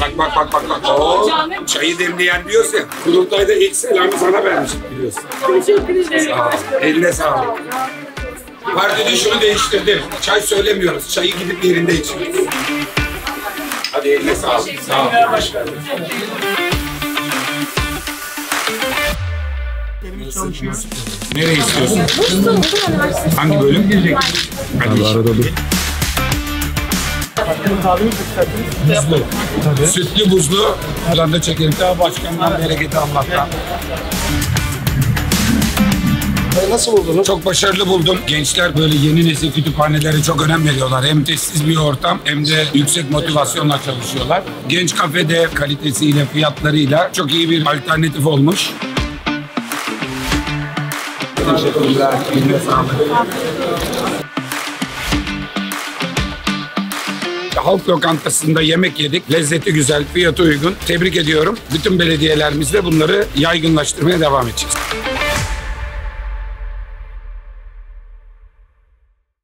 Bak. Oo, çayı demleyen diyorsa kurultayda ilk selamı sana vermiştik biliyorsun. Teşekkür ederim. Sağ ol. Eline sağlık. Partide şunu değiştirdim. Çay söylemiyoruz. Çayı gidip yerinde içiyoruz. Hadi eline sağlık. Sağ ol. Nereye istiyorsun? Hangi bölüm? Hadi arada dur. Buzlu. Sütlü buzlu. Buradan da çekelim. Daha başkandan bereketi Allah'tan. Nasıl buldunuz? Çok başarılı buldum. Gençler böyle yeni nesil kütüphanelere çok önem veriyorlar. Hem sessiz bir ortam hem de yüksek motivasyonla çalışıyorlar. Genç kafede kalitesiyle, fiyatlarıyla çok iyi bir alternatif olmuş. Teşekkürler. Eline sağlık. Halk lokantasında yemek yedik. Lezzeti güzel, fiyatı uygun. Tebrik ediyorum. Bütün belediyelerimizde bunları yaygınlaştırmaya devam edeceğiz.